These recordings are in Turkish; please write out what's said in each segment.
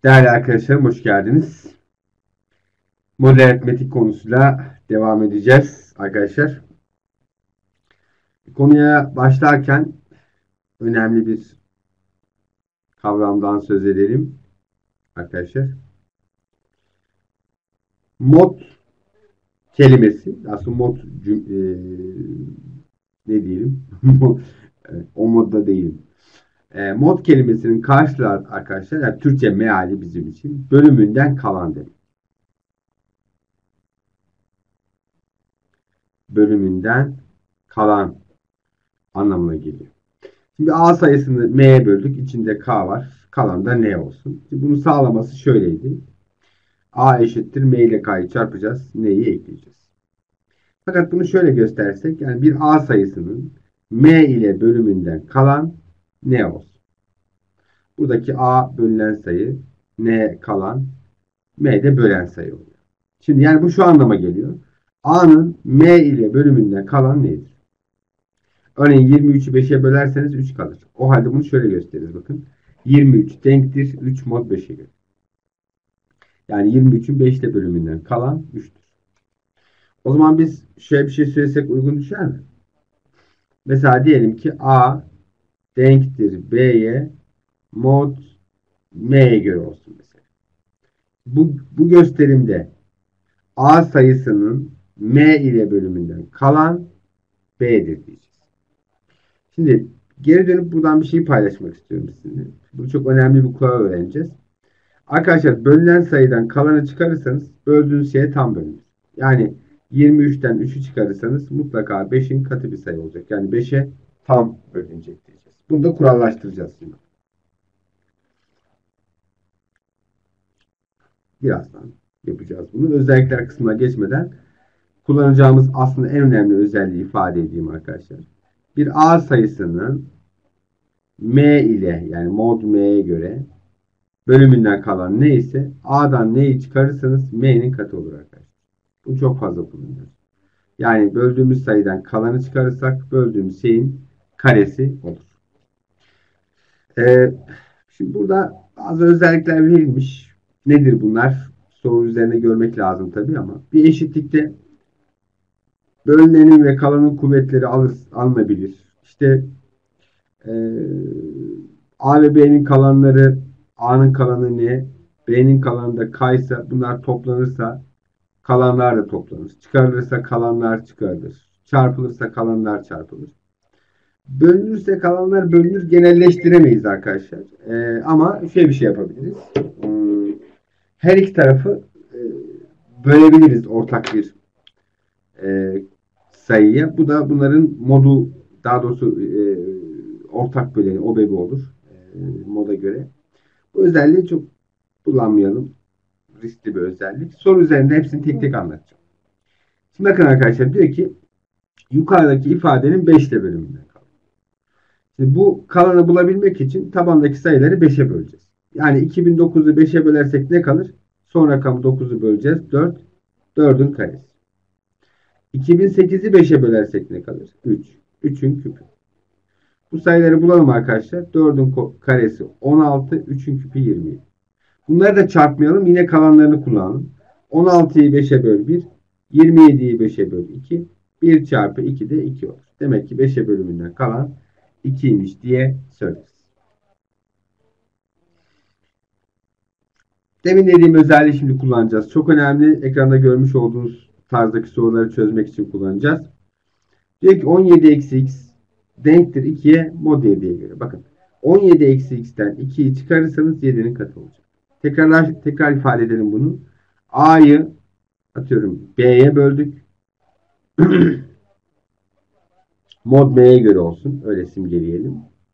Değerli arkadaşlarım hoş geldiniz. Model aritmetik konusuyla devam edeceğiz arkadaşlar. Konuya başlarken önemli bir kavramdan söz edelim arkadaşlar. Mod kelimesi aslında ne diyelim o modda değilim. Mod kelimesinin karşılığı arkadaşlar yani Türkçe meali bizim için bölümünden kalan demek. Bölümünden kalan anlamına geliyor. Şimdi A sayısını M'ye böldük. İçinde K var. Kalan da N olsun. Şimdi bunu sağlaması şöyleydi. A eşittir M ile K'yı çarpacağız. N'yi ekleyeceğiz. Fakat bunu şöyle göstersek yani bir A sayısının M ile bölümünden kalan N olsun. Buradaki A bölünen sayı, N kalan, M de bölen sayı oluyor. Şimdi yani bu şu anlama geliyor. A'nın M ile bölümünden kalan nedir? Örneğin 23'ü 5'e bölerseniz 3 kalır. O halde bunu şöyle gösteririz bakın. 23 denktir 3 mod 5'e göre. Yani 23'ün 5'te bölümünden kalan 3'tür. O zaman biz şöyle bir şey söylesek uygun düşer mi? Mesela diyelim ki A denktir B'ye mod M'ye göre olsun mesela. Bu gösterimde A sayısının M ile bölümünden kalan B'dir diyeceğiz. Şimdi geri dönüp buradan bir şey paylaşmak istiyorum sizinle. Bu çok önemli bir kural öğreneceğiz. Arkadaşlar bölünen sayıdan kalanı çıkarırsanız böldüğünüz şeye tam bölünür. Yani 23'ten 3'ü çıkarırsanız mutlaka 5'in katı bir sayı olacak. Yani 5'e tam bölünecek diyeceğiz. Bunu da kurallaştıracağız şimdi. Birazdan yapacağız bunu. Özellikler kısmına geçmeden kullanacağımız aslında en önemli özelliği ifade edeyim arkadaşlar. Bir A sayısının M ile yani mod M'ye göre bölümünden kalan neyse A'dan N'yi çıkarırsanız M'nin katı olur arkadaşlar. Bu çok fazla kullanılıyor. Yani böldüğümüz sayıdan kalanı çıkarırsak böldüğümüz şeyin karesi olur. Şimdi burada bazı özellikler verilmiş. Nedir bunlar? Soru üzerinde görmek lazım tabii ama bir eşitlikte bölünenin ve kalanın kuvvetleri alınabilir. İşte A ve B'nin kalanları A'nın kalanı ne? B'nin kalanı da K ise bunlar toplanırsa kalanlar da toplanır. Çıkarılırsa kalanlar çıkarılır. Çarpılırsa kalanlar çarpılır. Bölünürse kalanlar bölünür. Genelleştiremeyiz arkadaşlar. Ama şöyle bir şey yapabiliriz. Her iki tarafı bölebiliriz ortak bir sayıya. Bu da bunların modu daha doğrusu ortak böleni OBB olur. Moda göre. Bu özelliği çok kullanmayalım. Riskli bir özellik. Soru üzerinde hepsini tek tek anlatacağım. Şimdi bakın arkadaşlar diyor ki yukarıdaki ifadenin 5 ile bölümünden kalır. Şimdi bu kalanı bulabilmek için tabandaki sayıları 5'e böleceğiz. Yani 2009'u 5'e bölersek ne kalır? Son rakamı 9'u böleceğiz. 4. 4'ün karesi. 2008'i 5'e bölersek ne kalır? 3. 3'ün küpü. Bu sayıları bulalım arkadaşlar. 4'ün karesi 16. 3'ün küpü 27. Bunları da çarpmayalım. Yine kalanlarını kullanalım. 16'yı 5'e böl 1. 27'yi 5'e böl 2. 1 çarpı 2 de 2 olur. Demek ki 5'e bölümünden kalan 2'ymiş diye söyleriz. Demin dediğim özelliği şimdi kullanacağız. Çok önemli. Ekranda görmüş olduğunuz tarzdaki soruları çözmek için kullanacağız. Diyor ki 17 eksi x denktir 2'ye mod 7'ye göre. Bakın 17 eksi x'ten 2'yi çıkarırsanız 7'nin katı olacak. Tekrar ifade edelim bunu. A'yı atıyorum B'ye böldük. Mod M'ye göre olsun. Öyle simgeleyelim.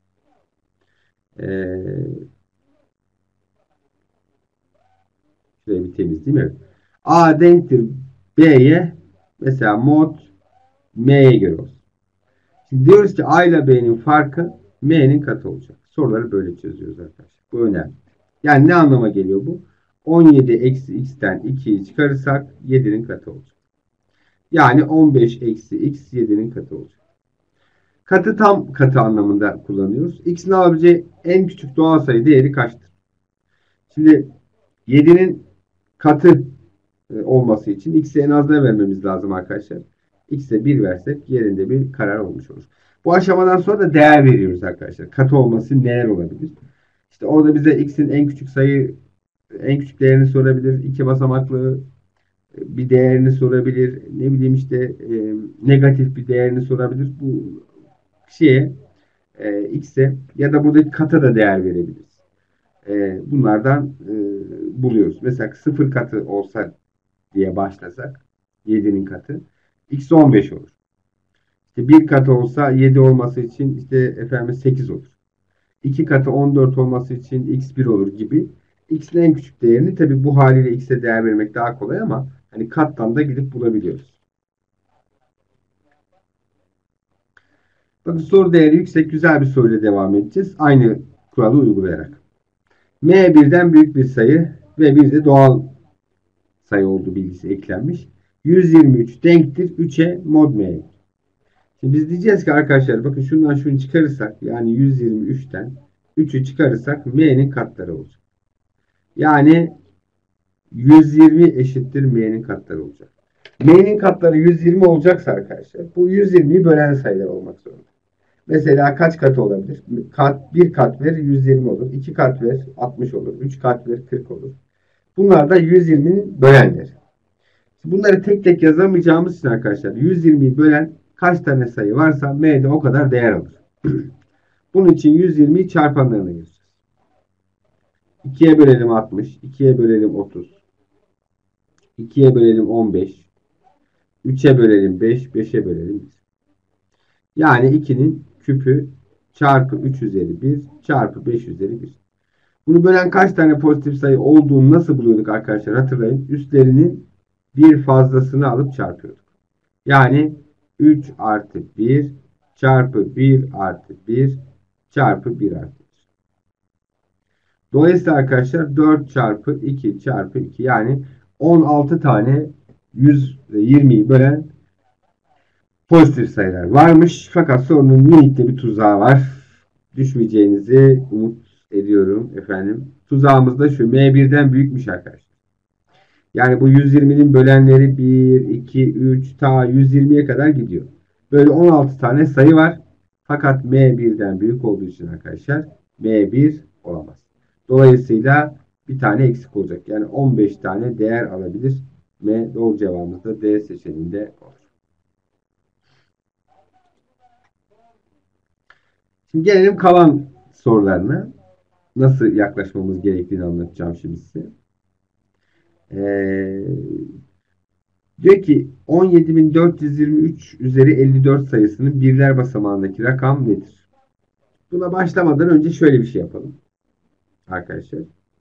Şöyle bir temizleyeyim. Evet. A denktir B'ye mesela mod M'ye göre olsun. Şimdi diyoruz ki A ile B'nin farkı M'nin katı olacak. Soruları böyle çözüyoruz arkadaşlar. Bu önemli. Yani ne anlama geliyor bu? 17 eksi x'ten 2'yi çıkarırsak 7'nin katı olacak. Yani 15 eksi x 7'nin katı olacak. Katı tam katı anlamında kullanıyoruz. X'in alabileceği en küçük doğal sayı değeri kaçtır? Şimdi 7'nin katı olması için x'e en az ne vermemiz lazım arkadaşlar? X'e 1 versek yerinde bir karar olmuş olur. Bu aşamadan sonra da değer veriyoruz arkadaşlar. Katı olması neler olabilir? İşte orada bize x'in en küçük değerini sorabilir. 2 basamaklı bir değerini sorabilir. Ne bileyim işte negatif bir değerini sorabilir. Bu şeye x'e ya da buradaki kata da değer verebiliriz. Bunlardan buluyoruz. Mesela 0 katı olsa diye başlasak 7'nin katı x 15 olur. İşte 1 katı olsa 7 olması için işte efendim 8 olur. 2 katı 14 olması için x1 olur gibi. X'in en küçük değerini tabi bu haliyle x'e değer vermek daha kolay ama hani kattan da gidip bulabiliyoruz. Bakın soru değeri yüksek güzel bir soruyla devam edeceğiz. Aynı kuralı uygulayarak. M birden büyük bir sayı ve bir de doğal sayı olduğu bilgisi eklenmiş. 123 denktir 3'e mod M. Şimdi biz diyeceğiz ki arkadaşlar bakın şundan şunu çıkarırsak yani 123'ten 3'ü çıkarırsak M'nin katları olacak. Yani 120 eşittir M'nin katları olacak. M'nin katları 120 olacaksa arkadaşlar bu 120'yi bölen sayılar olmak zorunda. Mesela kaç katı olabilir? Bir kat ver 120 olur. 2 kat ver 60 olur. 3 kat ver 40 olur. Bunlar da 120'nin bölenleri. Bunları tek tek yazamayacağımız için arkadaşlar 120'yi bölen kaç tane sayı varsa M'de o kadar değer alır. Bunun için 120'yi çarpanlarına yazacağız. 2'ye bölelim 60, 2'ye bölelim 30, 2'ye bölelim 15, 3'e bölelim 5, 5'e bölelim 1. Yani 2'nin küpü çarpı 3 üzeri 1 çarpı 5 üzeri 1. Bunu bölen kaç tane pozitif sayı olduğunu nasıl buluyorduk arkadaşlar hatırlayın. Üstlerinin bir fazlasını alıp çarpıyorduk. Yani 3 artı 1 çarpı 1 artı 1 çarpı 1 artı 1. Dolayısıyla arkadaşlar 4 çarpı 2 çarpı 2 yani 16 tane 120'yi bölen pozitif sayılar varmış. Fakat sorunun minik de bir tuzağı var. Düşmeyeceğinizi umut ediyorum efendim. Tuzağımız da şu. M1'den büyükmüş arkadaşlar. Yani bu 120'nin bölenleri 1, 2, 3 ta 120'ye kadar gidiyor. Böyle 16 tane sayı var. Fakat M1'den büyük olduğu için arkadaşlar M1 olamaz. Dolayısıyla bir tane eksik olacak. Yani 15 tane değer alabilir. M doğru cevabımız da D seçeneğinde olur. Şimdi gelelim kalan sorularına. Nasıl yaklaşmamız gerektiğini anlatacağım şimdi size. Diyor ki 17.423 üzeri 54 sayısının birler basamağındaki rakam nedir? Buna başlamadan önce şöyle bir şey yapalım. Arkadaşlar.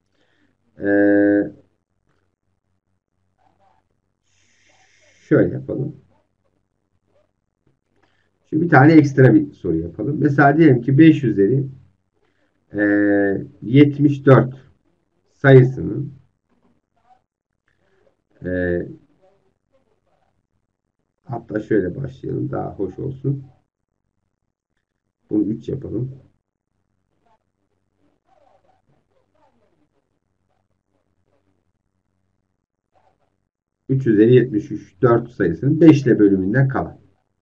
Şöyle yapalım. Şimdi bir tane ekstra bir soru yapalım. Mesela diyelim ki 5 üzeri 74 sayısının hatta şöyle başlayalım. Daha hoş olsun. Bunu 3 yapalım. 3 üzeri 73 4 sayısının 5 ile bölümünden kalan.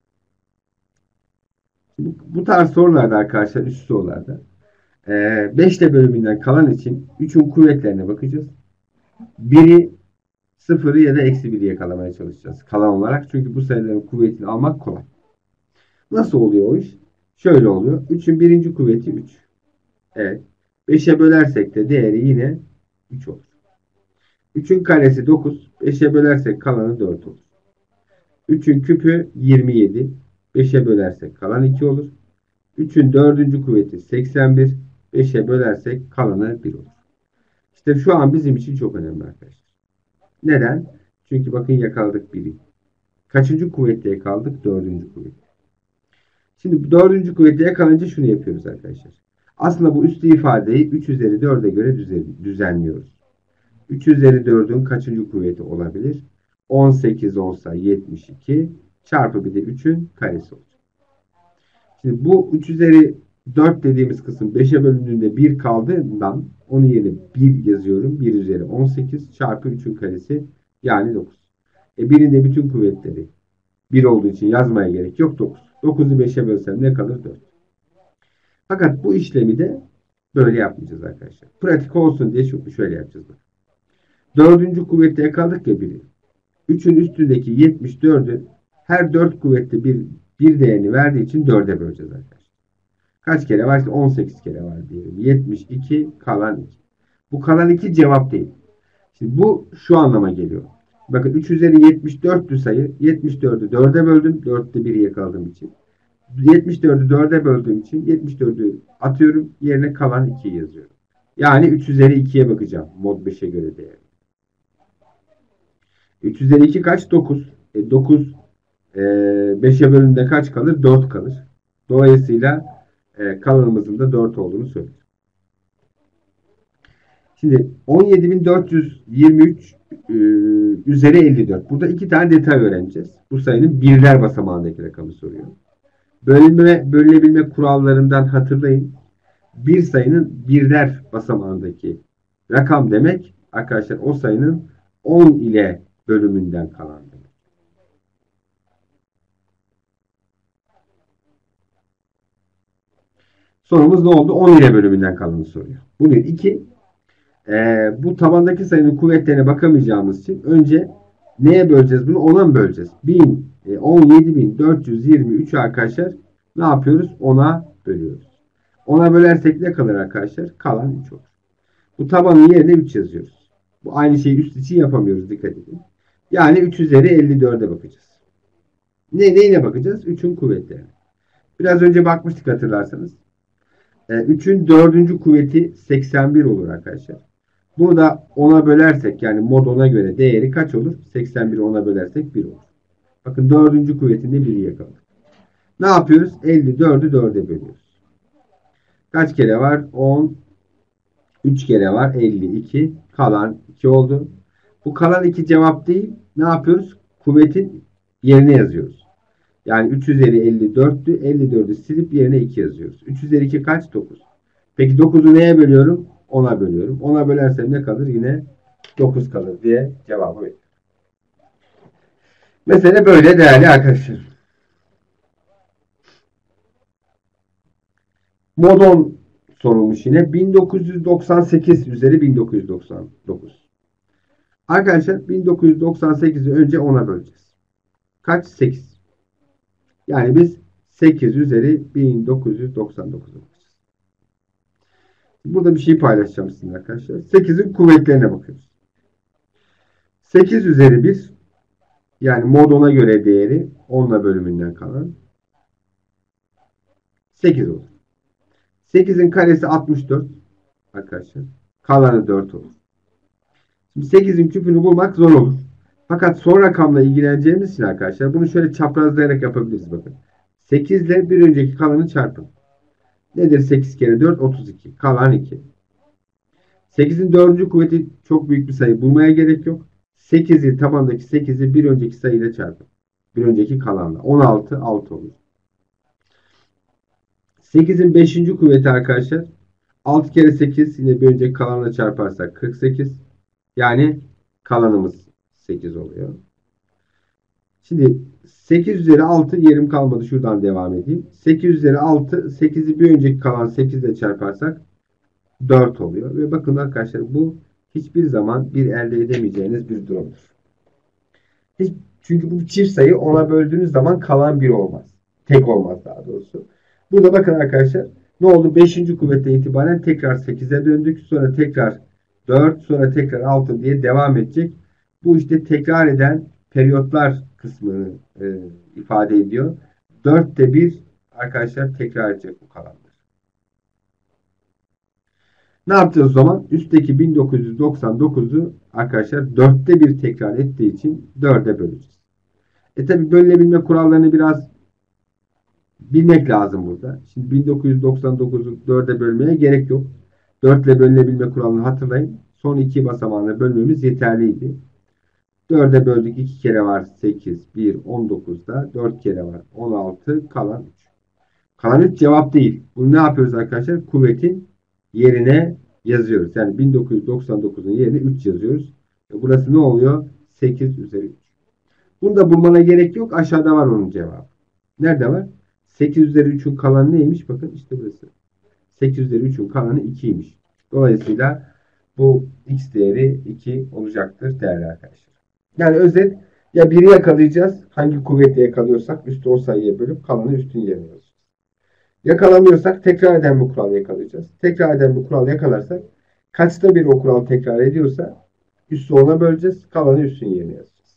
Bu tarz sorularda arkadaşlar üst sorularda 5 ile bölümünden kalan için 3'ün kuvvetlerine bakacağız. 1'i 0'ı ya da eksi 1'i yakalamaya çalışacağız. Kalan olarak. Çünkü bu sayıların kuvvetini almak kolay. Nasıl oluyor o iş? Şöyle oluyor. 3'ün birinci kuvveti 3. Evet. 5'e bölersek de değeri yine 3 olur. 3'ün karesi 9. 5'e bölersek kalanı 4 olur. 3'ün küpü 27. 5'e bölersek kalan 2 olur. 3'ün dördüncü kuvveti 81. 5'e bölersek kalanı 1 olur. İşte şu an bizim için çok önemli arkadaşlar. Neden? Çünkü bakın yakaladık 1'i. Kaçıncı kuvvette yakaladık? Dördüncü kuvvette. Şimdi dördüncü kuvvette yakalanınca şunu yapıyoruz arkadaşlar. Aslında bu üstü ifadeyi 3 üzeri 4'e göre düzenliyoruz. 3 üzeri 4'ün kaçıncı kuvveti olabilir? 18 olsa 72 çarpı bir de 3'ün karesi olacak. Şimdi bu 3 üzeri 4 dediğimiz kısım 5'e bölündüğünde 1 kaldığından onun yerine 1 yazıyorum. 1 üzeri 18 çarpı 3'ün karesi yani 9. 1'in de bütün kuvvetleri 1 olduğu için yazmaya gerek yok 9. 9'u 5'e bölsem ne kalır? 4. Fakat bu işlemi de böyle yapmayacağız arkadaşlar. Pratik olsun diye şöyle yapacağız. Dördüncü kuvvette yakaladık ya biri. 3'ün üstündeki 74'ü her 4 kuvvette bir değerini verdiği için 4'e böleceğiz arkadaşlar. Kaç kere var? İşte 18 kere var diyelim. 72 kalan 2. Bu kalan 2 cevap değil. Şimdi bu şu anlama geliyor. Bakın 3 üzeri 74'lü sayı. 74'ü 4'e böldüm. 4'te 1'i yakaladığım için. 74'ü 4'e böldüğüm için 74'ü atıyorum. Yerine kalan 2'yi yazıyorum. Yani 3 üzeri 2'ye bakacağım. Mod 5'e göre değer. 3 üzeri 2 kaç? 9. 9 5'e bölündüğünde kaç kalır? 4 kalır. Dolayısıyla kalanımızın da 4 olduğunu söylüyor. Şimdi 17.423 üzeri 54. Burada iki tane detay öğreneceğiz. Bu sayının birler basamağındaki rakamı soruyor. Bölünebilme kurallarından hatırlayın. Bir sayının birler basamağındaki rakam demek arkadaşlar o sayının 10 ile bölümünden kalan demek. Sorumuz ne oldu? 10 ile bölümünden kalanı soruyor. Bu bir. İki, bu tabandaki sayının kuvvetlerine bakamayacağımız için önce neye böleceğiz bunu? 10'a mı böleceğiz? 17.423 arkadaşlar ne yapıyoruz? 10'a bölüyoruz. 10'a bölersek ne kalır arkadaşlar? Kalan 3 olur. Bu tabanın yerine 3 yazıyoruz. Bu aynı şeyi üst için yapamıyoruz. Dikkat edin. Yani 3 üzeri 54'e bakacağız. Neyine bakacağız? 3'ün kuvvetlerine. Biraz önce bakmıştık hatırlarsanız. 3'ün dördüncü kuvveti 81 olur arkadaşlar. Bunu da 10'a bölersek yani mod 10'a göre değeri kaç olur? 81'i 10'a bölersek 1 olur. Bakın dördüncü kuvvetinde 1'i yakaladık. Ne yapıyoruz? 54'ü 4'e bölüyoruz. Kaç kere var? 10. 3 kere var. 52. Kalan 2 oldu. Bu kalan 2 cevap değil. Ne yapıyoruz? Kuvvetin yerine yazıyoruz. Yani 3 üzeri 54'tü. 54'ü silip yerine 2 yazıyoruz. 3 üzeri 2 kaç? 9. Peki 9'u neye bölüyorum? 10'a bölüyorum. 10'a bölersem ne kalır? Yine 9 kalır diye cevabı veriyorum. Mesele böyle değerli arkadaşlar. Mod 10 sorulmuş yine. 1998 üzeri 1999. Arkadaşlar 1998'i önce 10'a böleceğiz. Kaç? 8. Yani biz 8 üzeri 1999'a bakacağız. Burada bir şey paylaşacağım sizinle arkadaşlar. 8'in kuvvetlerine bakıyoruz. 8 üzeri 1 yani mod 10'a göre değeri 10'la bölümünden kalan 8 olur. 8'in karesi 64 arkadaşlar. Kalanı 4 olur. Şimdi 8'in küpünü bulmak zor olur. Fakat son rakamla ilgileneceğimiz için arkadaşlar bunu şöyle çaprazlayarak yapabiliriz bakın. 8 ile bir önceki kalanı çarpın. Nedir 8 kere 4? 32. Kalan 2. 8'in dördüncü kuvveti çok büyük bir sayı. Bulmaya gerek yok. 8'i tabandaki 8'i bir önceki sayıyla çarpın. Bir önceki kalanla. 16 6 olur. 8'in beşinci kuvveti arkadaşlar 6 kere 8 yine bir önceki kalanla çarparsak 48. Yani kalanımız 8 oluyor. Şimdi 8 üzeri 6 yerim kalmadı. Şuradan devam edeyim. 8 üzeri 6 8'i bir önceki kalan 8 ile çarparsak 4 oluyor. Ve bakın arkadaşlar bu hiçbir zaman bir elde edemeyeceğiniz bir durumdur. Çünkü bu çift sayı ona böldüğünüz zaman kalan bir olmaz. Tek olmaz daha doğrusu. Burada bakın arkadaşlar ne oldu? 5. kuvvetten itibaren tekrar 8'e döndük. Sonra tekrar 4 sonra tekrar 6 diye devam edecek. Bu işte tekrar eden periyotlar kısmını ifade ediyor. 4'te 1 arkadaşlar tekrar edecek bu kalanlar. Ne yapacağız o zaman? Üstteki 1999'u arkadaşlar 4'te 1 tekrar ettiği için 4'e böleceğiz. Tabi bölünebilme kurallarını biraz bilmek lazım burada. Şimdi 1999'u 4'e bölmeye gerek yok. 4 ile bölünebilme kuralını hatırlayın. Son iki basamağına bölmemiz yeterliydi. 4'e böldük 2 kere var 8, 1, 19'da 4 kere var 16, kalan 3. Kalan 3 cevap değil. Bunu ne yapıyoruz arkadaşlar? Kuvvetin yerine yazıyoruz. Yani 1999'un yerine 3 yazıyoruz. Burası ne oluyor? 8 üzeri 3. Bunu da bulmana gerek yok. Aşağıda var onun cevabı. Nerede var? 8 üzeri 3'ün kalanı neymiş? Bakın işte burası. 8 üzeri 3'ün kalanı 2'ymiş. Dolayısıyla bu x değeri 2 olacaktır değerli arkadaşlar. Yani özet, ya biri yakalayacağız. Hangi kuvvetle yakalıyorsak üstü o sayıya bölüp kalanı üstün yerine yazacağız. Yakalamıyorsak tekrar eden bu kuralı yakalayacağız. Tekrar eden bu kuralı yakalarsak kaçta bir o kural tekrar ediyorsa üstü ona böleceğiz. Kalanı üstün yerine yazacağız.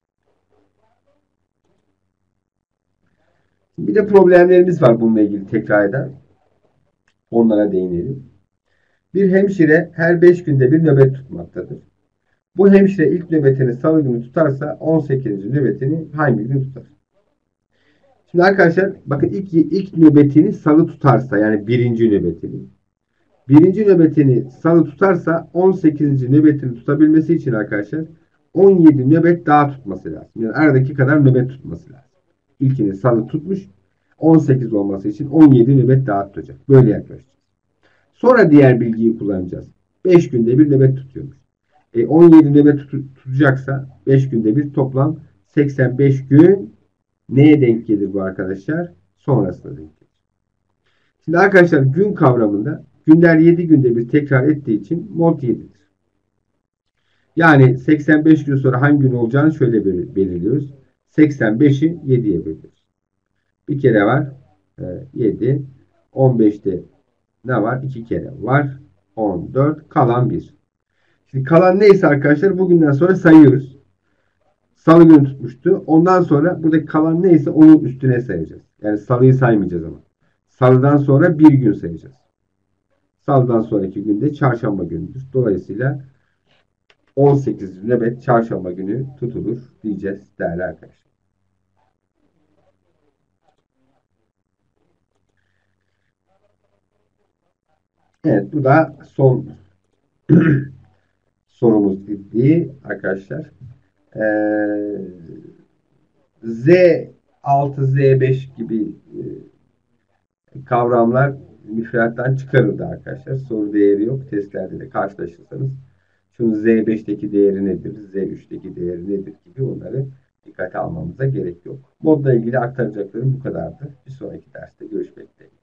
Bir de problemlerimiz var bununla ilgili tekrar eden. Onlara değinelim. Bir hemşire her 5 günde bir nöbet tutmaktadır. Bu hemşire ilk nöbetini salı günü tutarsa 18. nöbetini hangi gün tutar? Şimdi arkadaşlar bakın ilk nöbetini salı tutarsa yani birinci nöbetini. Birinci nöbetini salı tutarsa 18. nöbetini tutabilmesi için arkadaşlar 17 nöbet daha tutması lazım. Yani aradaki kadar nöbet tutması lazım. İlkini salı tutmuş 18 olması için 17 nöbet daha tutacak. Böyle yaklaşacağız. Sonra diğer bilgiyi kullanacağız. 5 günde bir nöbet tutuyormuş. 17 nöbet tutacaksa 5 günde bir toplam 85 gün neye denk gelir bu arkadaşlar? Sonrasında denk gelir. Şimdi arkadaşlar gün kavramında günler 7 günde bir tekrar ettiği için mod 7'dir. Yani 85 gün sonra hangi gün olacağını şöyle belirliyoruz. 85'i 7'ye bölüyoruz. Bir kere var 7. 15'te ne var? 2 kere var. 14. Kalan 1. Şimdi kalan neyse arkadaşlar bugünden sonra sayıyoruz. Salı günü tutmuştu. Ondan sonra buradaki kalan neyse onun üstüne sayacağız. Yani salıyı saymayacağız ama. Salıdan sonra bir gün sayacağız. Salıdan sonraki günde çarşamba günüdür. Dolayısıyla 18 nöbet çarşamba günü tutulur diyeceğiz değerli arkadaşlar. Evet bu da son sorumuz bitti arkadaşlar. Z6, Z5 gibi kavramlar müfredattan çıkarıldı arkadaşlar. Soru değeri yok. Testlerde de karşılaşırsanız şunun Z5'teki değeri nedir, Z3'teki değeri nedir gibi onları dikkate almamıza gerek yok. Modla ilgili aktaracaklarım bu kadardı. Bir sonraki derste görüşmek dileğiyle.